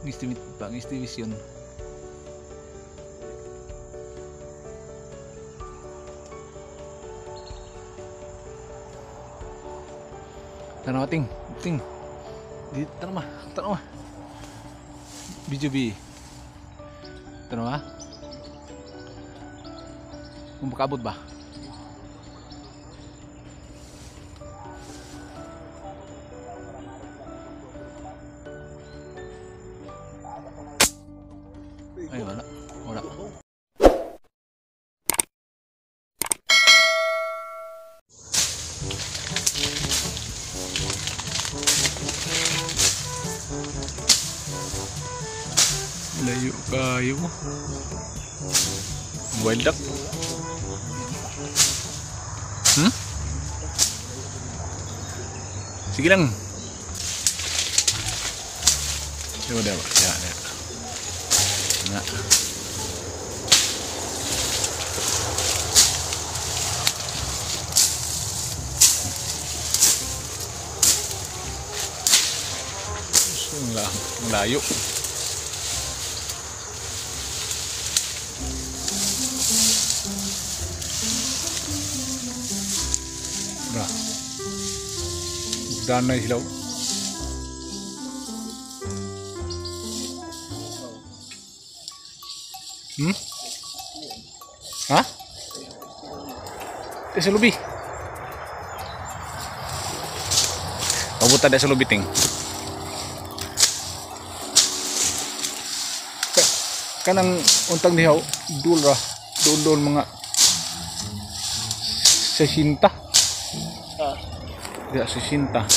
Pang-estimis yun. Tanaw ting. Di tanaw ma. Video bi. Tanaw ha. Kung makabot ba? Ay, wala. Layo kayo. Wilduck. Sige lang. Udah. Ya. Nah. Layo. Nah. Dan na hilaw. Hah? Sa lubi. Pabuta da sa lubi ting. Kanang untang nihaw dul mga 60. Ya 60.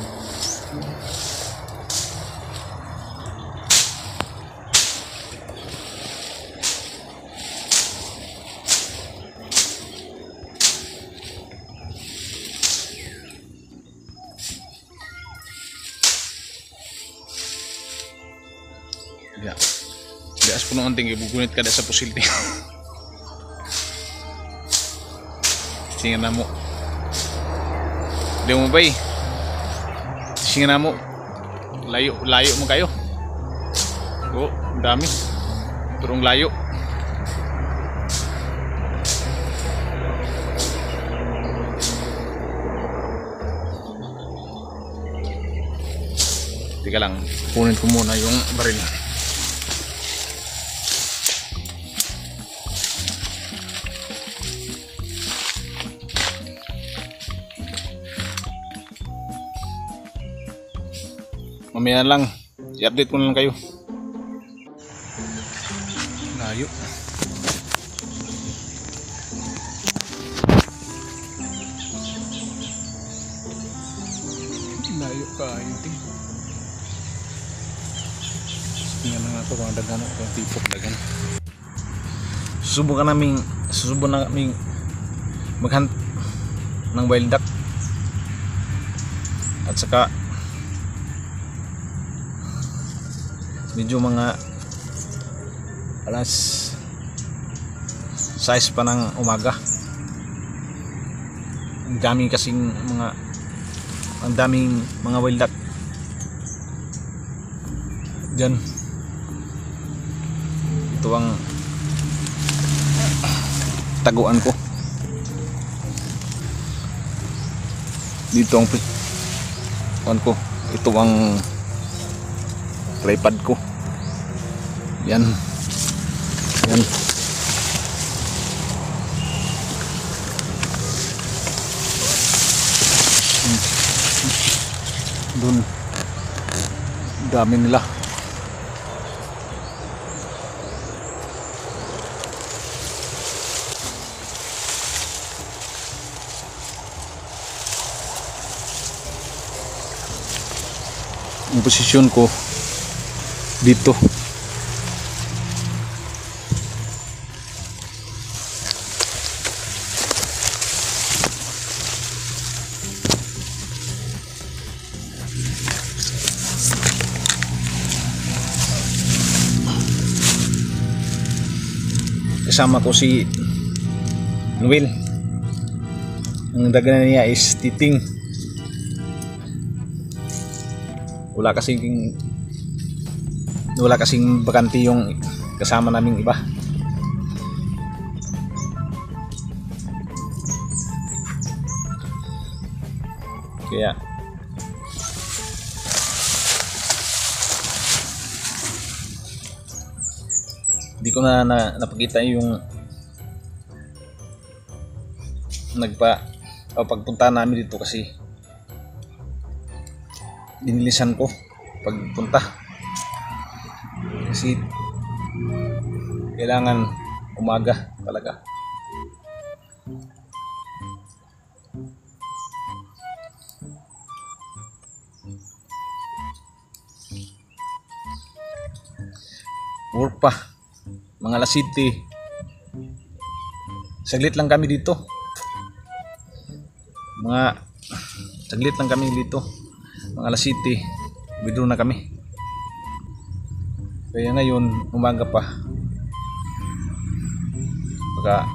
Ya. Dias puno ang tinggi bugunit kada sa pusilti. Singa na mo. Di mo bay. Singa na mo. Layo mo kayo. Oh, dami. Turong layo. Teka lang, kunin ko muna yung baril. Mamaya lang, i-update ko na lang kayo. Layo. Layo kayo ting. Tingnan na nga ito kung dagan o tipok dagan. Susubukan naming maghunt ng Wilduck. At saka medyo mga alas 6 pa ng umaga. Ang daming mga Wilduck dyan. Ito ang taguan ko. Dito ang ito ang tripod ko. Yan. Doon. Dami nila. Ang posisyon ko dito. Kasama ko si Noel. Ang dagana niya is Titing. Wala kasing wala kasing bakante yung kasama naming iba. Kaya hindi ko na napakita yung pagpunta namin dito kasi dinilisan ko pagpunta kasi kailangan umaga talaga. Work pa mga alas 7. Saglit lang kami dito, mga alas 7 withdraw na kami. Kaya ngayon umaga pa, baka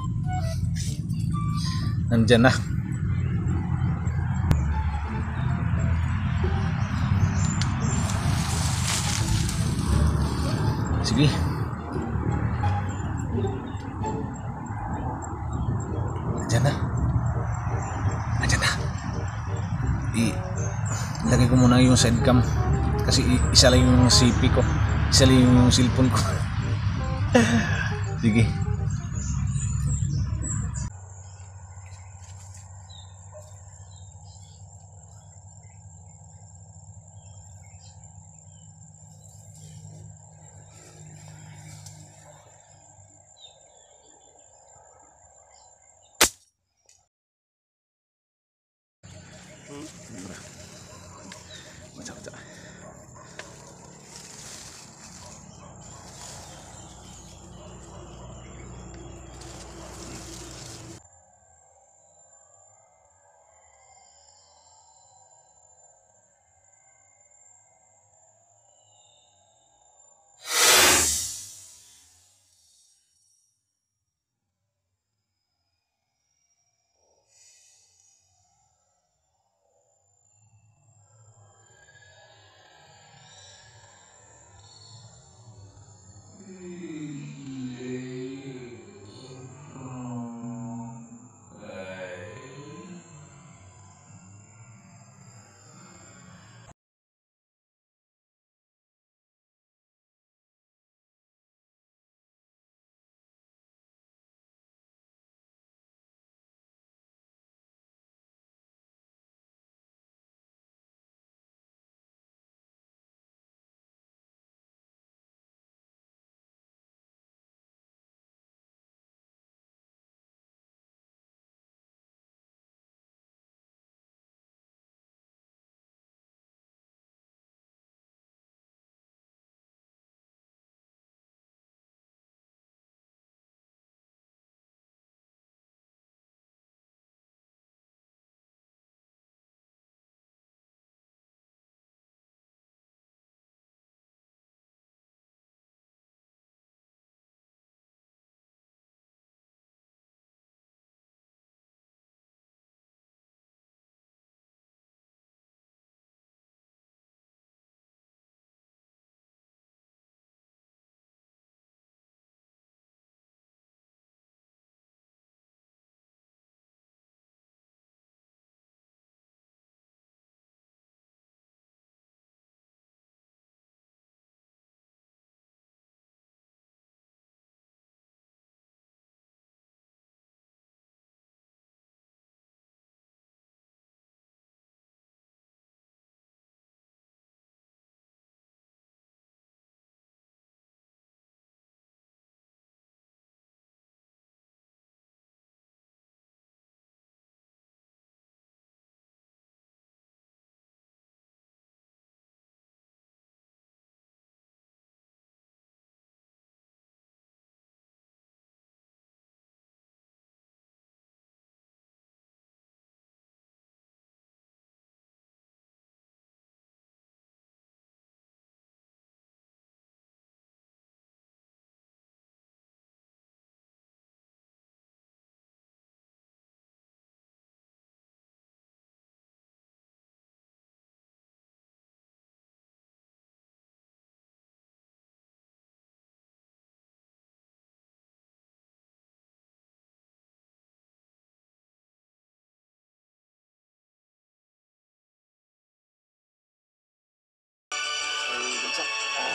nandyan na. Sige, nandyan na. Ilagay ko muna yung side cam kasi isa lang yung CP ko, isa lang yung cellphone ko. Sige.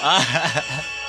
Ah,